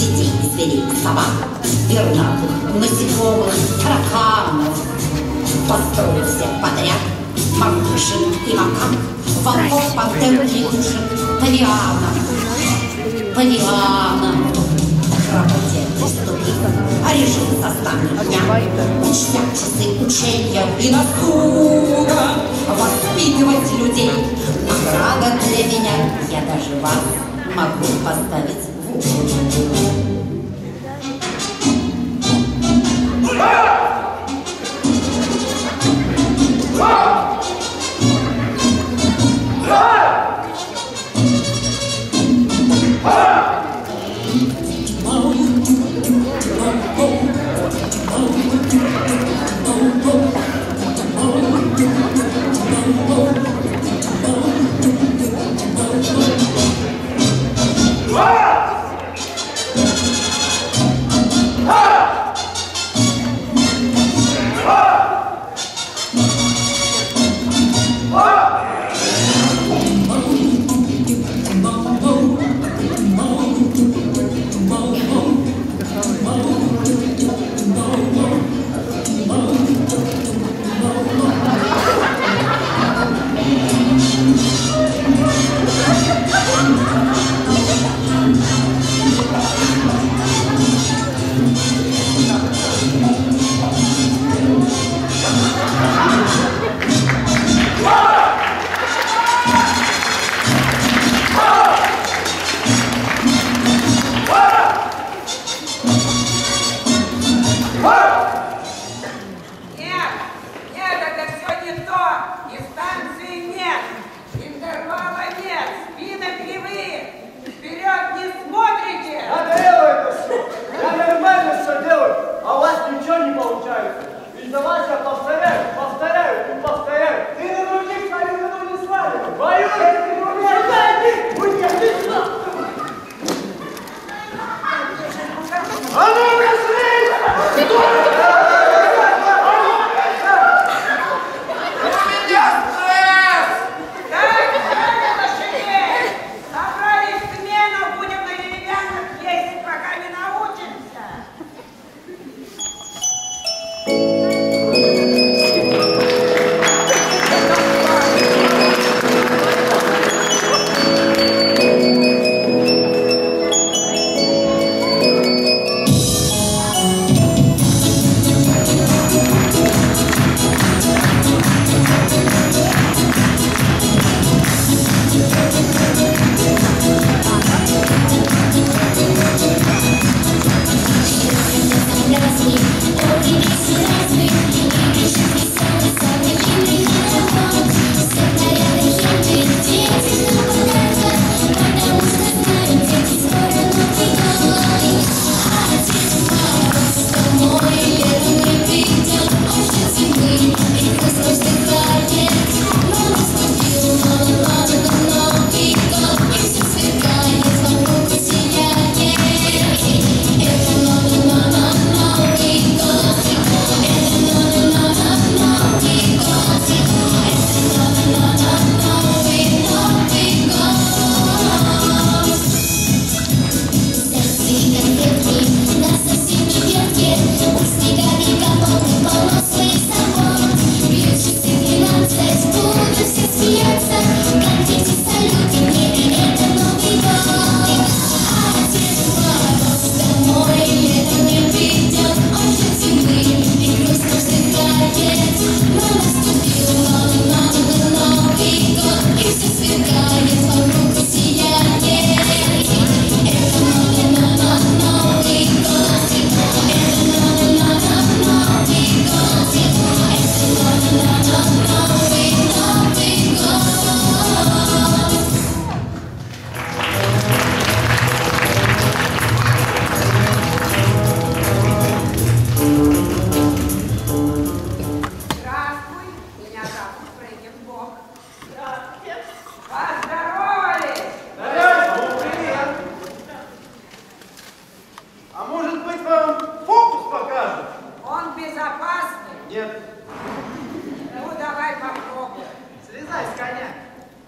детей, зверей, собак, пернатых, насекомых, тараканов. Построю всех подряд, мартышек и макак, волков, пантер, лягушек, павианов. Крокодильный ступик, а режим составных дня, учтя часы учения и досуга, воспитывать людей. Награда для меня, я даже вас могу поставить в угол.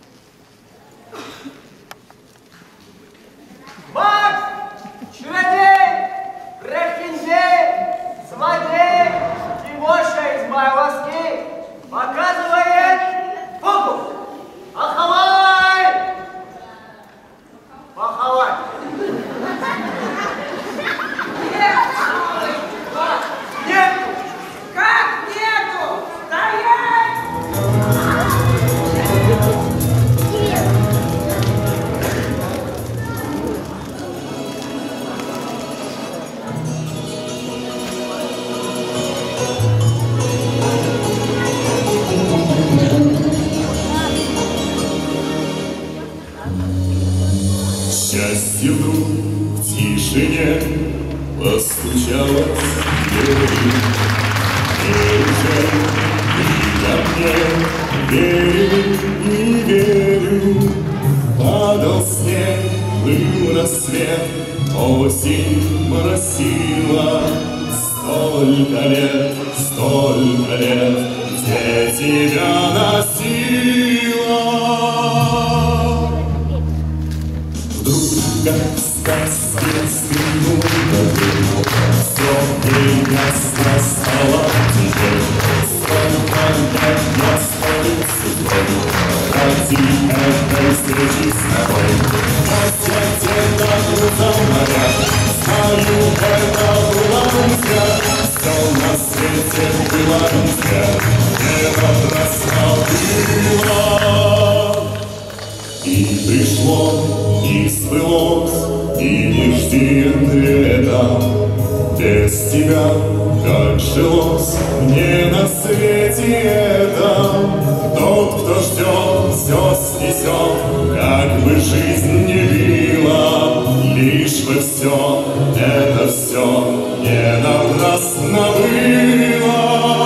Макс! Чародей! тишине постучалась дверь. Ко мне, верю и верю. Падал снег, был рассвет, осень моросила. Столько лет, где тебя носила. Вдруг, как в сказке, стрельнула дым, все прекрасно стало теперь. Сколько лет я стою судьбой ради этой встречи с тобой. Но где-то грузом моря, знаю, это было не зря. Все на свете было не зря, не напрасно было. И пришло, и сбылось, и не жди ответа. Без тебя как жилось мне на свете этом. Тот, кто ждет, все снесет, как бы жизнь не била. Лишь бы все, это все не напрасно было.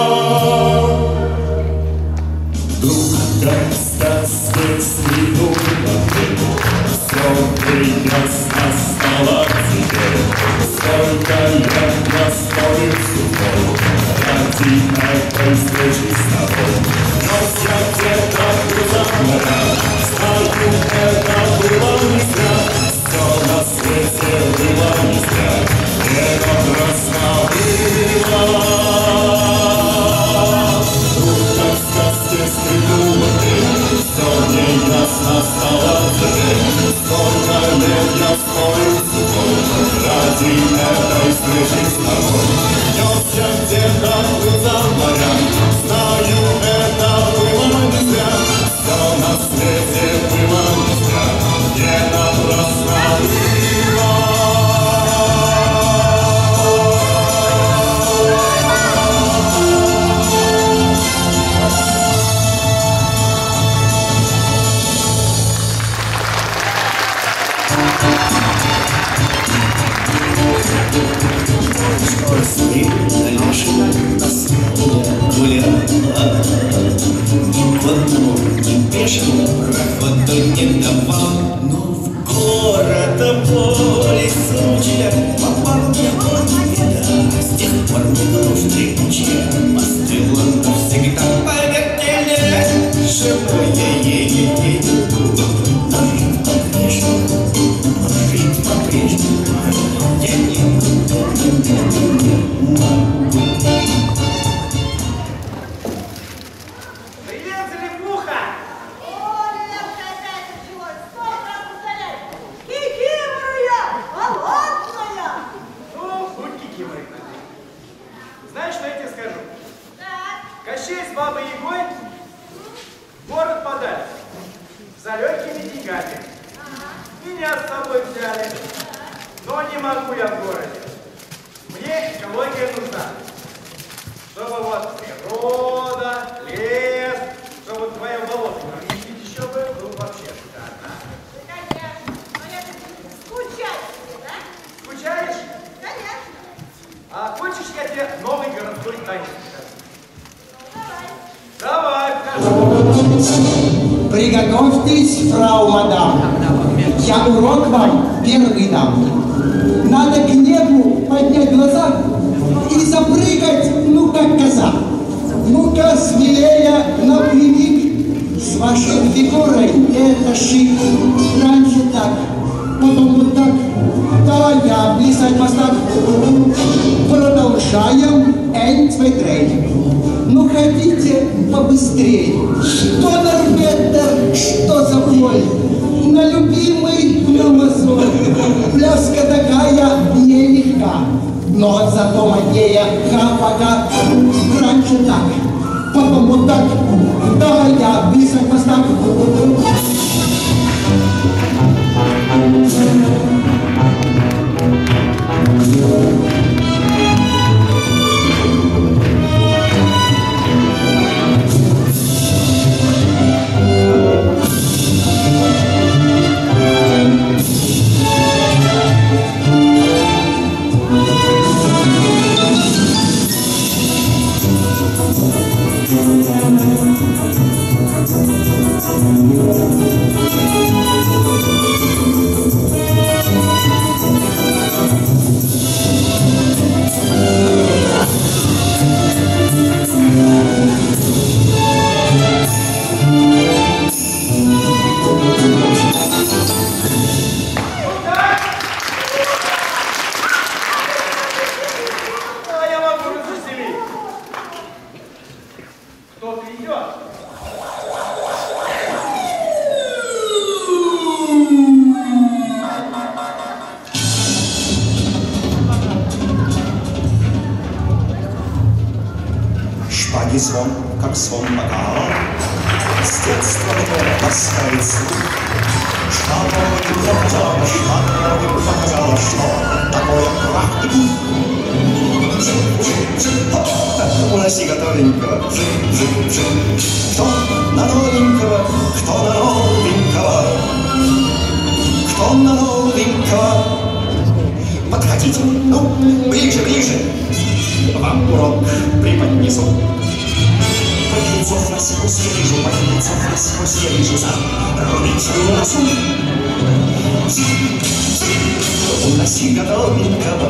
Вдруг, как в сказке, стрельнула дверь, все прекрасно стало теперь. Сколько лет я стою судьбой ради этой встречи с тобой. Но я где-то грузом моря, знаю, это было не зря. Все на свете было не зря, не напрасно было. Вдруг, как в сказке, стрельнула дверь, все мне ясно стало теперь. Сколько лет я стою судьбой ради этой встречи с тобой. Нес я где-то грузом моря, знаю, это было не зря. Все на свете было не зря, не напрасно было. Алеша на светле гуляла, ни конному, ни пешему проходу не давал. Но в город по лесу попал мне победа. С тех пор не нужды учья остыла навсегда. Поверьте, живу я ей. Но жить по-прежнему, жить по-прежнему я не могу. Привет, Залипуха! О, Левка, опять началось! Сколько раз повторять? Кикиморая! Голодная! Ну, будь кикиморой. Знаешь, что я тебе скажу? Так. Кощей с бабой Ягой в город подали за легкими деньгами. Меня с собой взяли. Но не могу я в городе. Мне экология нужна. Чтобы вот природа, лес, чтобы твое болото еще был вообще шикарно. Конечно. Но я скучаю тебе, да? Скучаешь? Конечно. А хочешь, я тебе новый городской танец покажу? Ну, давай. Давай, покажу. Приготовьтесь, фрау мадам. Я урок вам первый дам. Надо к небу поднять глаза и запрыгать, ну как коза. Ну-ка, смелее, напрямик. С вашей фигурой это шик. Раньше так, потом вот так. Да, я плясать мастак. Продолжаем. 1, 2, 3. Ну, хотите побыстрее. Что норветер, что за боль. На любимый намазон. Пляска такая нелегка. Но зато моднее хапака. Раньше так, потом вот так. Да, я писать мастак. и звон, как звон бокала. С детства мне ласкает слух. Что им показало, что такое прах и пух. Уноси готовенького, кто на новенького, кто на новенького, кто на новенького. Подходите, ну, ближе, ближе, вам урок преподнесу. Подлецов насквозь я вижу, подлецов насквозь я вижу за рыбичью носу. Уноси готовенького,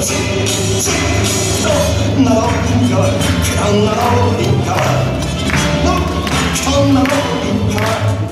кто на новенького, кто на новенького, ну, кто на новенького.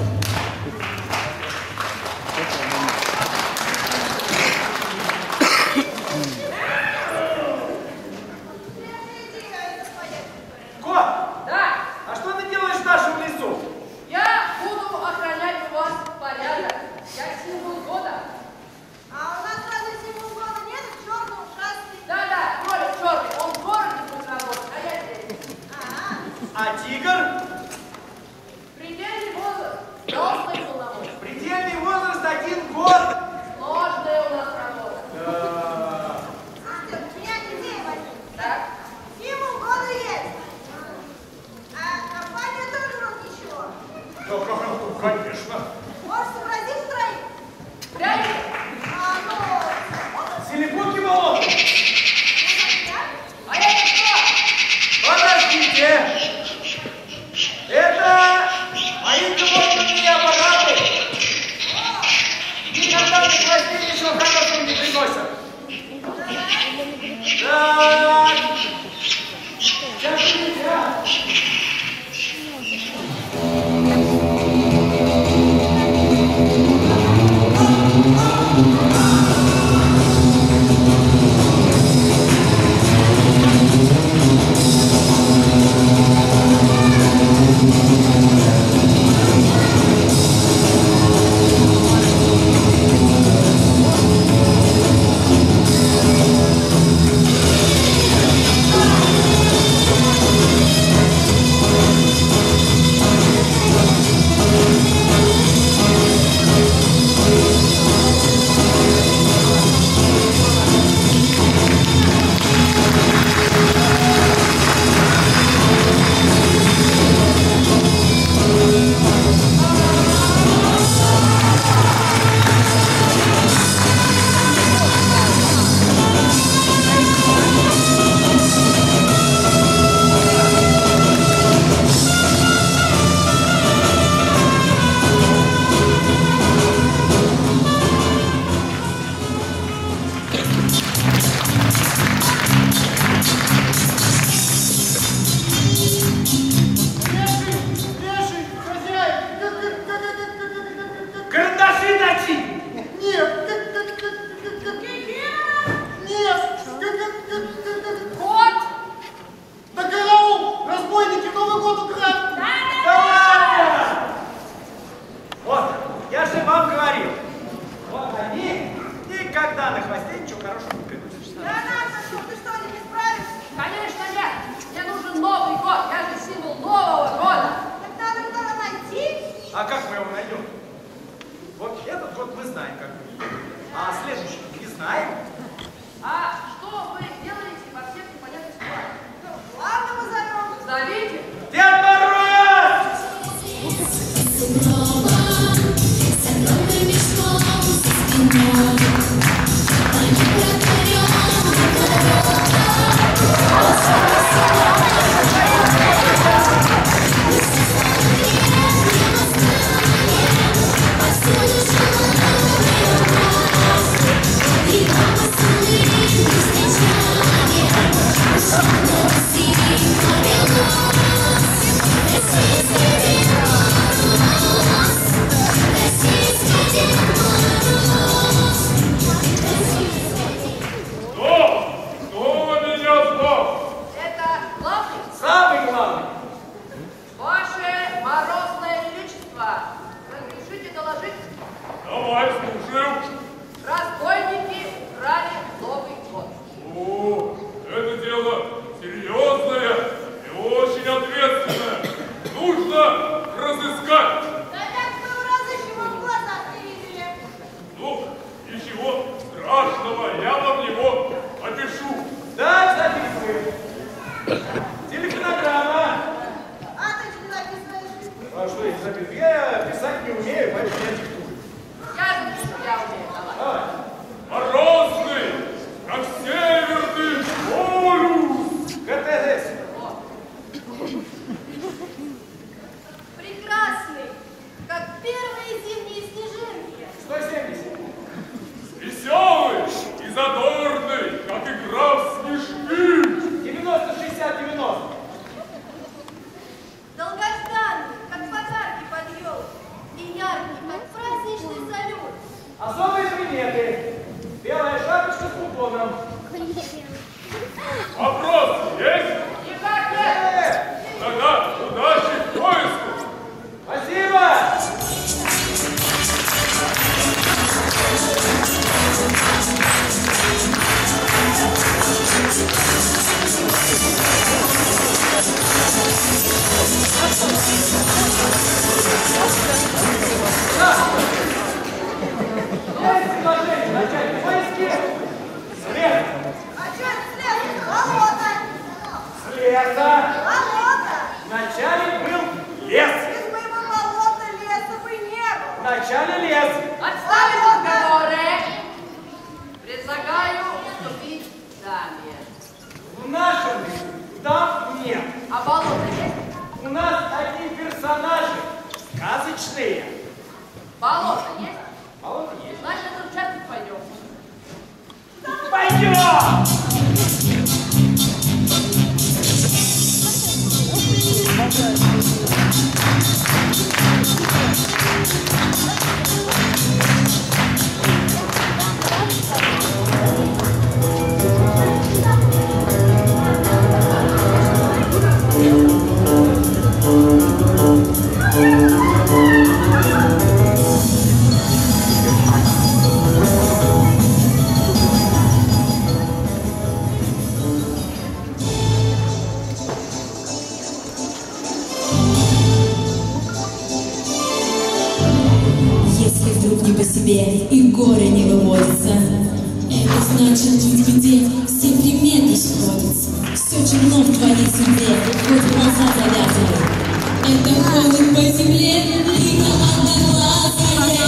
А тигр? Предельный возраст. Взрослый полномочий. Предельный возраст 1 год. Сложная у нас работа. Да. Слушайте, у меня идея возникла. Так. Ему года есть. А компания тоже вроде ничего. Да, конечно. Может, сообразить троих? Прямо? Силиконки болото. А это кто? Подождите. Это мои пилотные аппараты. Никогда не хвосте ничего хорошего не приносят. Так. Сейчас нельзя. Вопрос есть? Никак нет! Тогда удачи в поиску! Спасибо! Есть предложение начать поиски с леса. А что это след? Болото. С леса Болото. вначале был лес. Без моего болота леса бы не было. Вначале лес. Отставить разговоры! Предлагаю уступить даме. В нашем лесу дам нет. А болото есть? У нас такие персонажи сказочные. Болото есть? Болото есть. Значит, в этот участок пойдем. Пойдем! Если вдруг не по себе и горе не выводится, это значит, где все приметы сходятся. Все черно в твоей судьбе, хоть глаза завязывай. Это ходит по земле, лига одноглазая.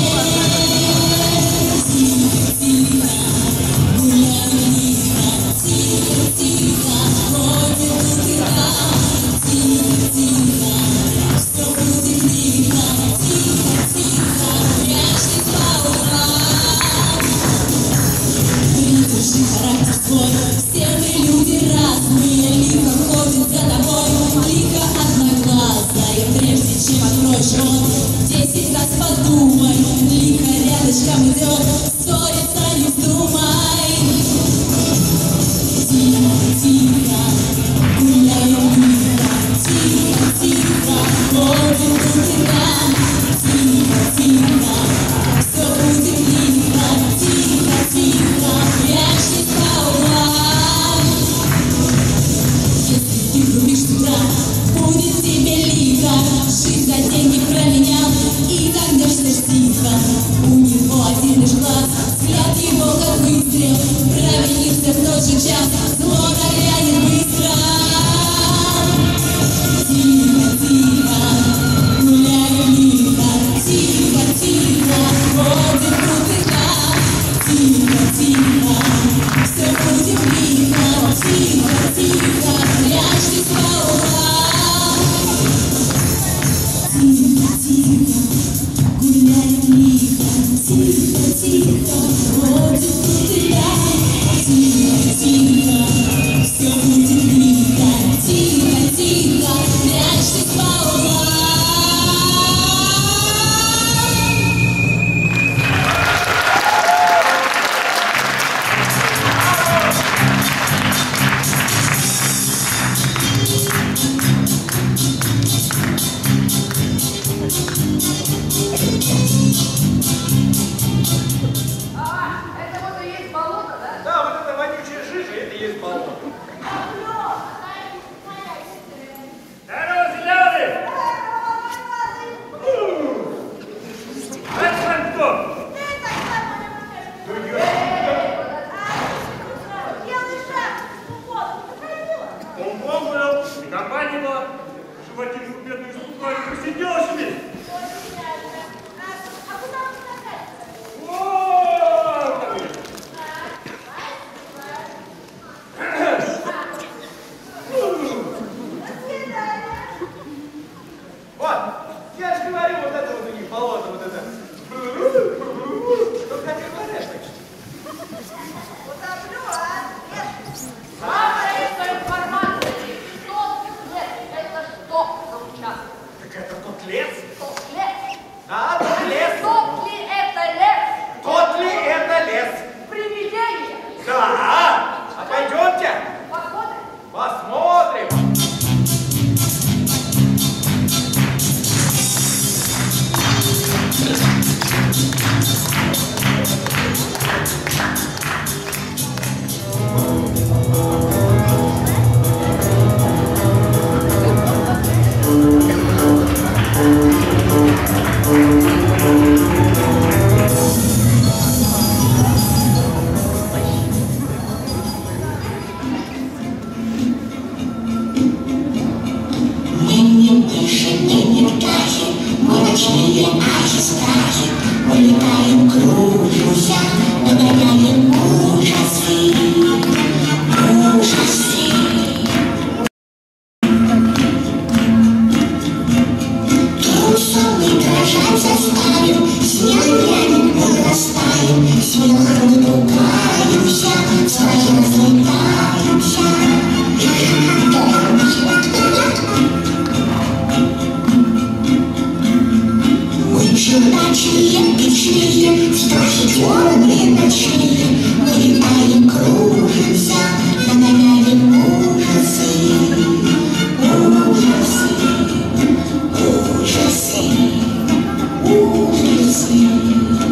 Тихо, тихо, гуляй лихо, тихо, тихо, ходит утыка. Тихо, тихо, все будет лихо, тихо, тихо, прячься по углам. Придержи характер свой, все мы люди разные, лихо ходит за тобой, лихо одноглазая. Прежде чем откроешь рот, 10 раз подумай, лихо рядышком идет, ссориться не вздумай. Тихо, тихо, гуляем лихо, тихо, тихо, ходит утыка. Тихо, тихо, все будет лихо, тихо, тихо, прячься по углам. Если ты врубишь с утра, будет тебе лихо, жизнь за деньги променял и догнешься тихо. У него один лишь глаз, взгляд его как выстрел, провинился в тот же час, зло нагрянет быстро. Тихо, тихо, гуляем лихо, тихо, тихо, ходит утыка. Тихо, тихо, все будет лихо, тихо, тихо, прячься по углам. Тихо, тихо, гуляем лихо, тихо, тихо, ходит утыка. Тихо, тихо, все будет лихо, тихо, тихо, прячься по углам. кружуся, нагоняем ужасы, ужасы. Трусовый дрожать заставим, снег глянет, мы растаем, смехом улыбаемся, своим разлетаемся. Мы черночные, печные, вздохи темные ночные, мы летаем, кружимся, нагоняем ужасы, ужасы, ужасы, ужасы.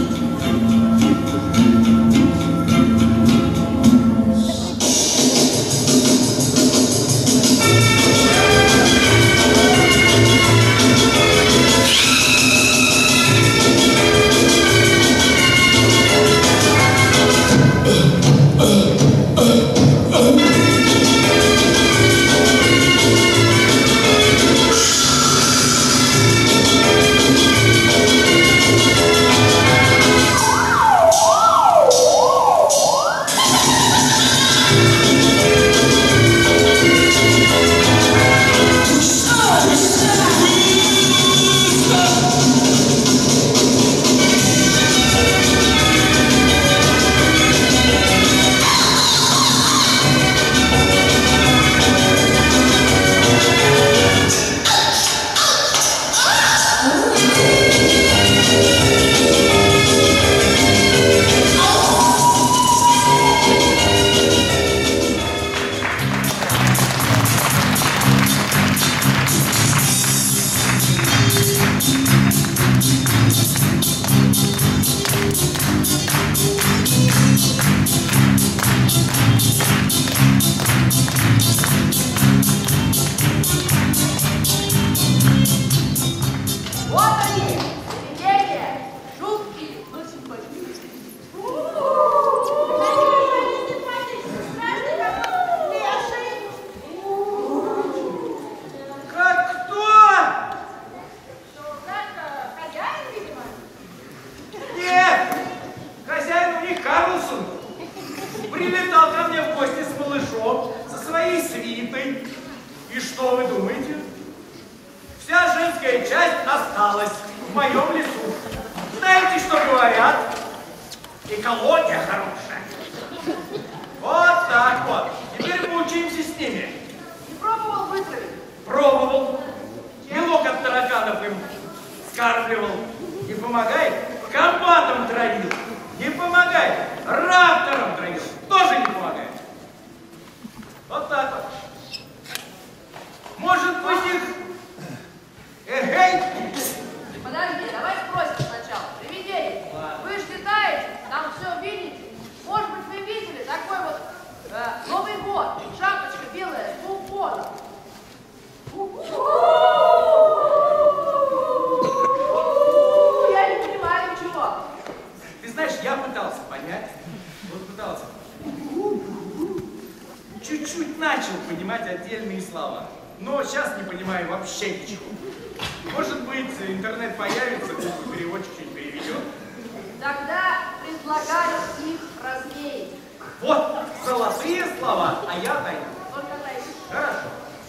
Чуть-чуть начал понимать отдельные слова, но сейчас не понимаю вообще ничего. Может быть, интернет появится, Google переводчик что-нибудь переведет. Тогда предлагаю их развеять. Вот, золотые слова, а я даю. Только дайте. Хорошо.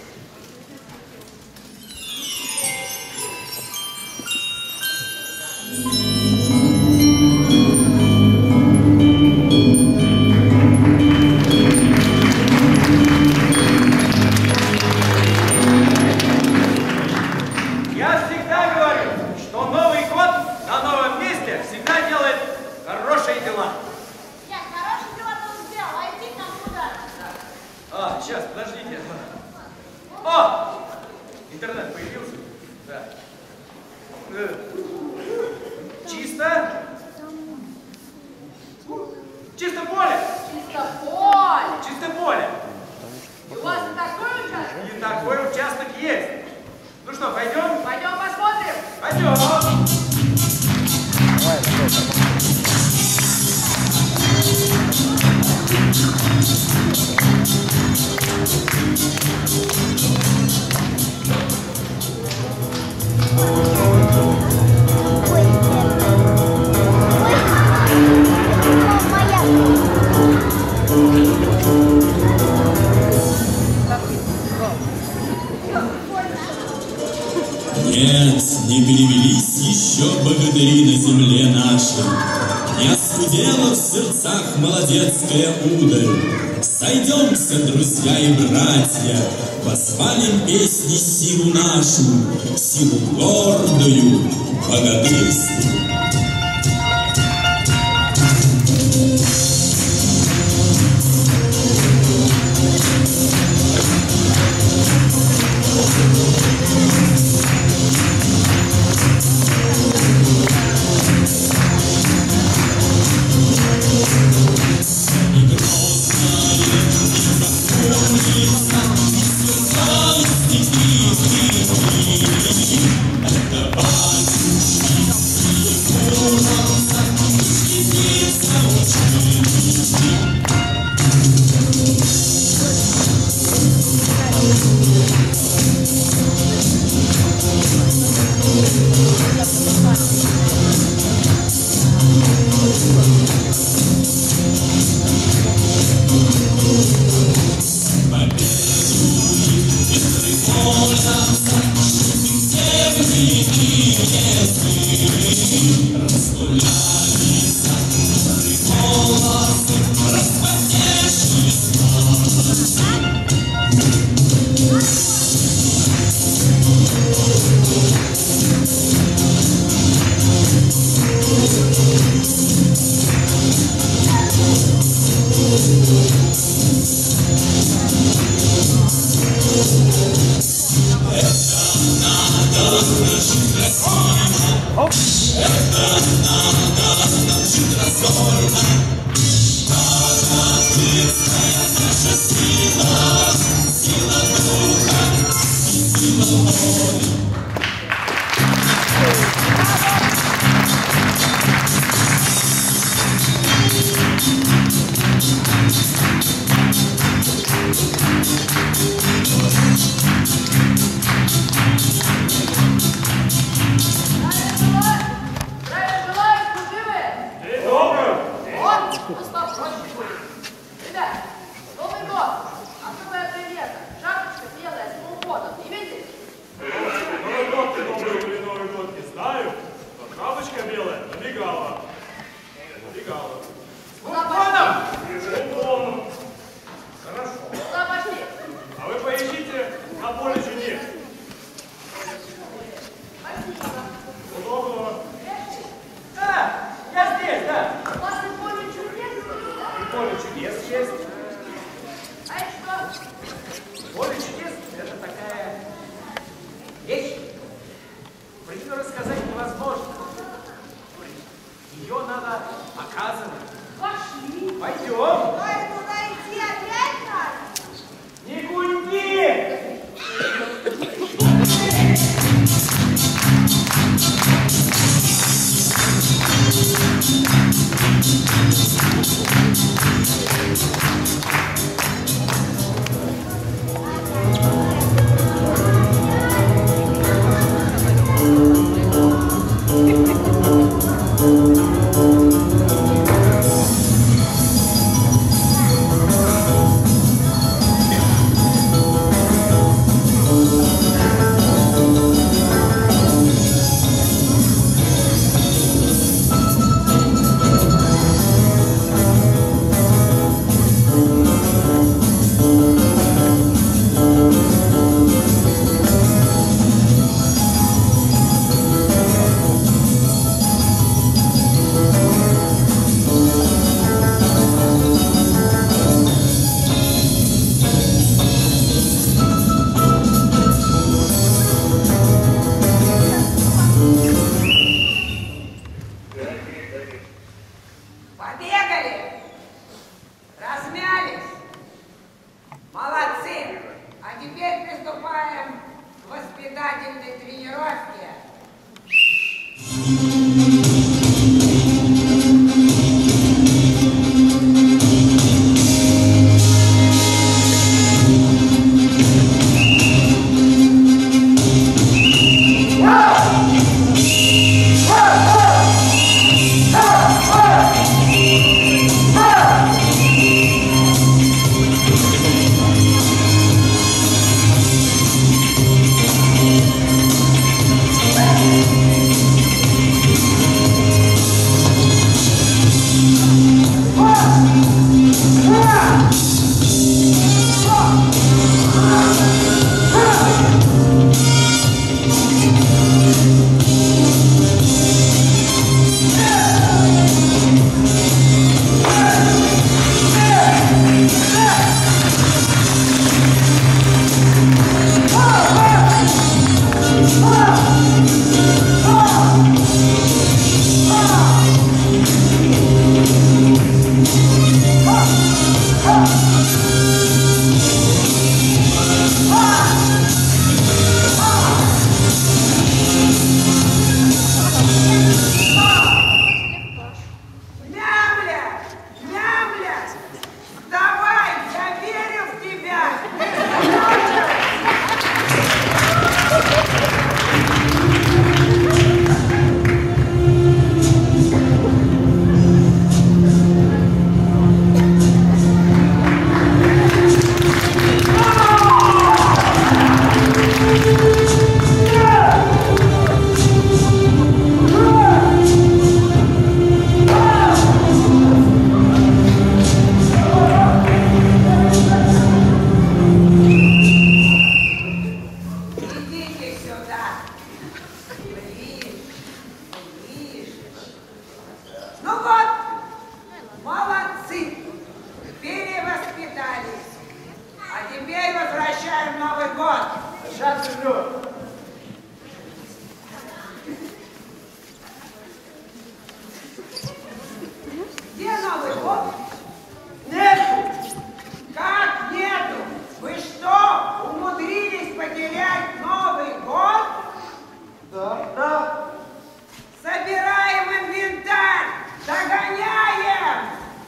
Я всегда говорю, что Новый год на новом месте всегда делает хорошие дела. Я хорошие дела тут сделал, а идти там куда? А, сейчас, подождите. О! Интернет появился? Да. Чисто? Чисто поле? Чисто поле. Чисто поле. У вас и такой участок? И такой участок есть. Ну что, пойдем? Пойдем посмотрим. Пойдем. Нет, не перевелись еще богатыри на земле нашей, не оскудела в сердцах молодецкая удаль. Сойдемся, друзья и братья, воспалим песни силу нашу, силу гордую, богатырскую. нас ждет. Где Новый год? Нету! Как нету? Вы что, умудрились потерять Новый год? Да. Собираем инвентарь! Догоняем!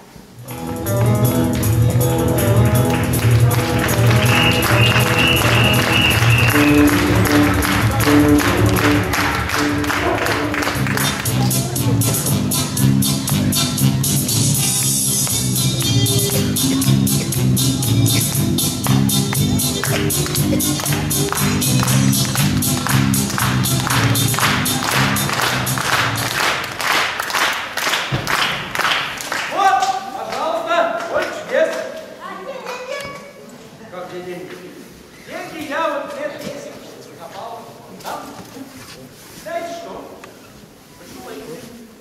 Вот, пожалуйста, вот чудес. Как где деньги? Деньги я вот лет 10 закопал. Там. Знаете что? Почему боитесь?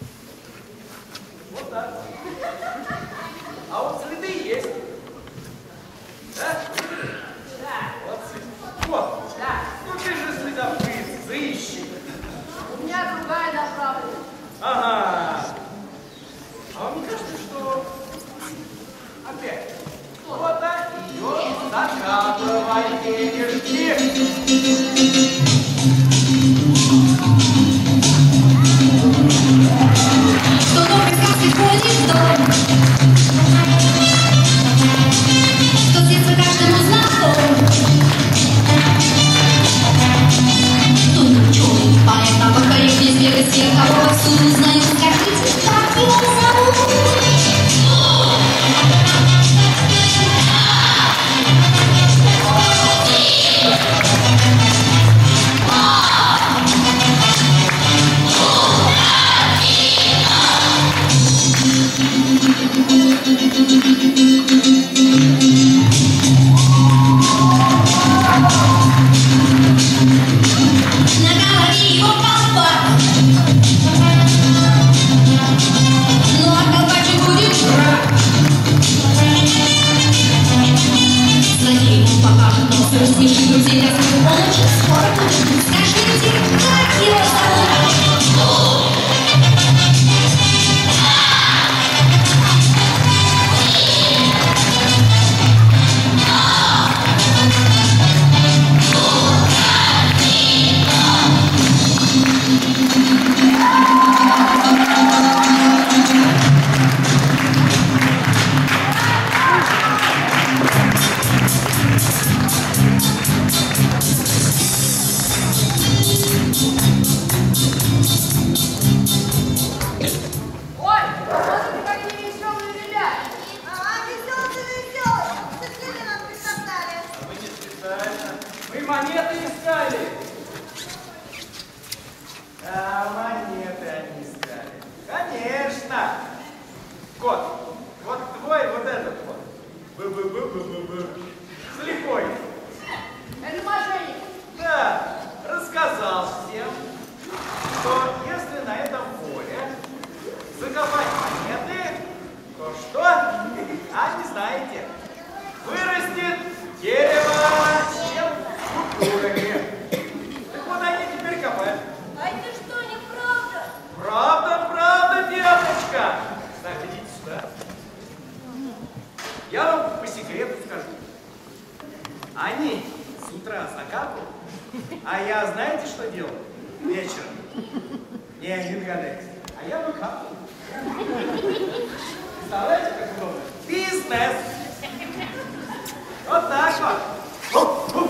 Вот так. А вот следы есть. Да? Вот следы. Вот. Ну ты же следопыт, сыщик. У меня другая направленность. Ага. А вам не кажется, что опять кто-то идет закапывать денежки? Что добрый сказки ходит в дом, что с детства каждому знаком. Тут пчелы, поэт, апокалипс, здесь бегает всех, кого повсюду знают. Скажите, как его зовут? На голове его колпак, ну а колпачек будет враг. Злодей ему покажет нос, рассмешит друзей, он очень скоро будет. Скажите, как его зовут? Ой, смотрите, какие веселые ребята. Ага, веселый. Что следы нам присосали? Мы не специально. Мы монеты искали. Да, монеты они искали. Конечно. Кот. Вот твой, вот этот вот. Бы-бы-бы-бы-бы-бы. Слепой. Это мошенник. Да, рассказал всем, что если на этом поле закопать монеты, то что? А не знаете. Вырастет дерево с скульптурами. Так вот они теперь копают. А это что, неправда? Правда, правда, девочка. Так, идите сюда. Я вам по секрету скажу. Они с утра закапывают, а я знаете, что делаю? Вечером. Не догадайтесь. А я выкапываю. Представляете, как удобно? Бизнес. Вот так вот.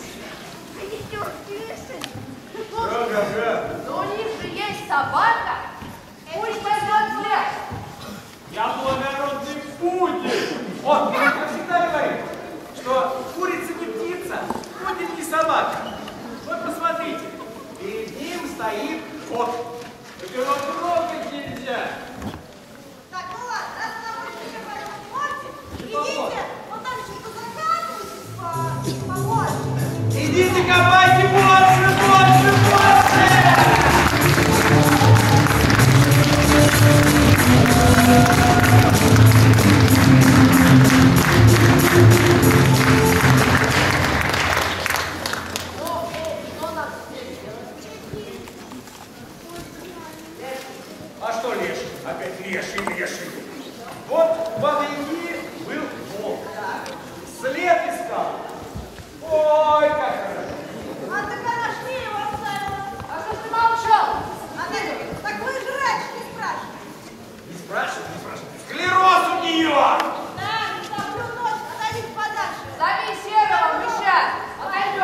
Но у них же есть собака. Пусть возьмет взгляд. Я благородный пудель. Вот, я всегда говорю, что курица не птица, пудель не собака. Вот посмотрите, перед ним стоит кот. Так его трогать нельзя. Так, ну ладно, раз вы нам больше не поможете, идите, вот там что-то закапывайте, поможете. Идите копайте больше, больше, больше!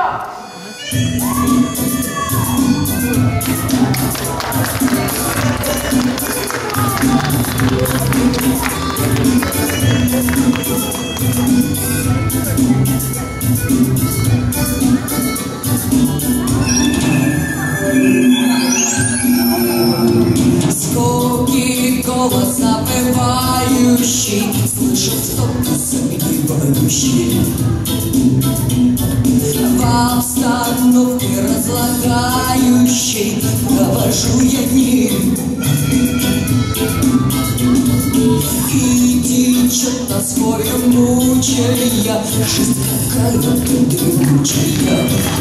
Стоп! Звуки голоса бывающий, слышу стоп загибающий. В обстановке разлагающей провожу я дни. И течет тоскою мучая, жизнь какая-то дремучая.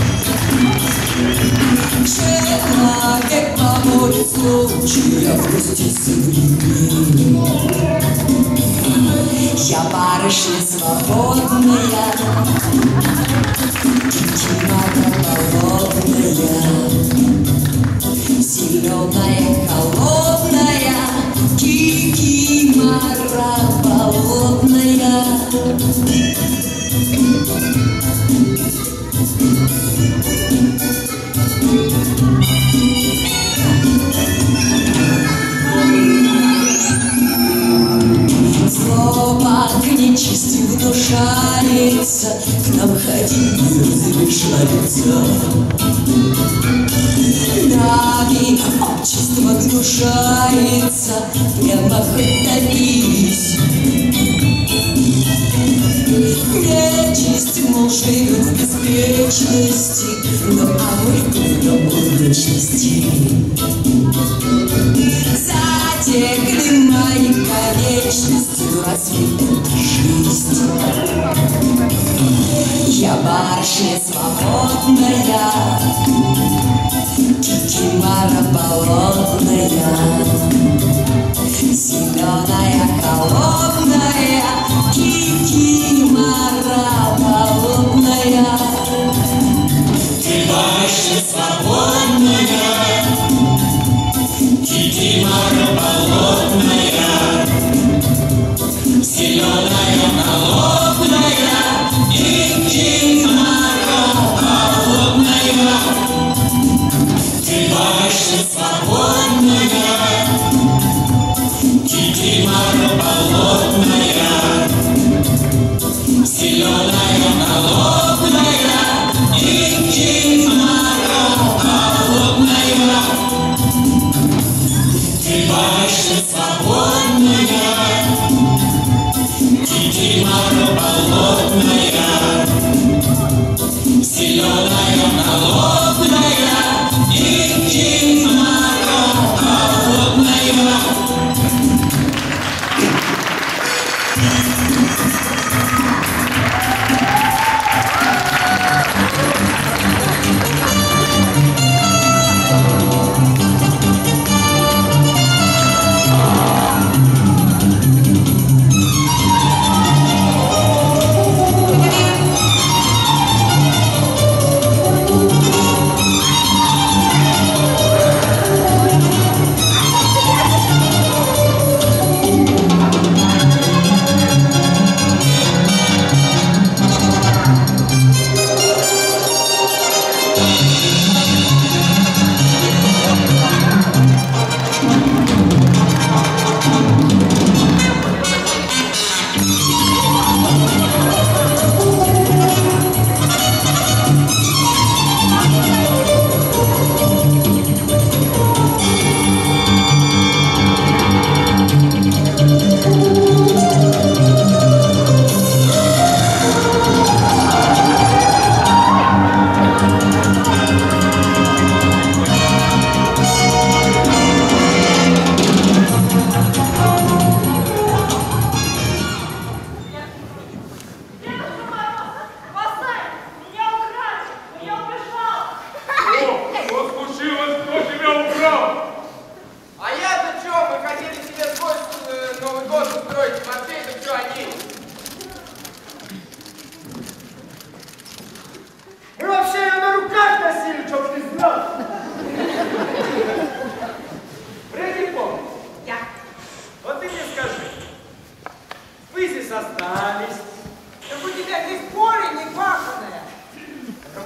Человек по воле случая в гости современный. Я барышня свободная, кикимора болотная, зеленая, холодная, кикимора болотная. Злоба к нечисти внушается, к нам ходить не разрешается. Нами общество гнушается, прямо хоть топись. Нечисть, мол, живет в беспечности, ну а мы в урочности. Затекли мои конечности, разве это жизнь? Я барышня свободная, кикимора болотная, зеленая, холодная, кикимора болотная. Ты барышня свободная, кикимора болотная, зеленая, холодная, кикимора болотная. Ты барышня свободная, кикимора болотная, зеленая, холодная, кикимора болотная. Ты барышня свободная, кикимора болотная, зеленая, холодная, кикимора болотная.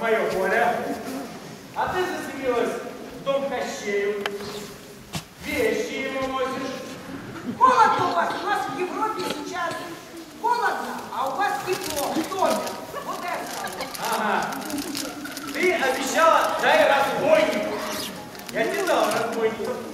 твое поле. А ты заселилась в дом Кощею. Вещи ему носишь. Холодно у нас в Европе сейчас. Холодно, а у вас тепло, в доме. Вот это. Ага. Ты обещала, дай разбойнику. Я тебе дал разбойников.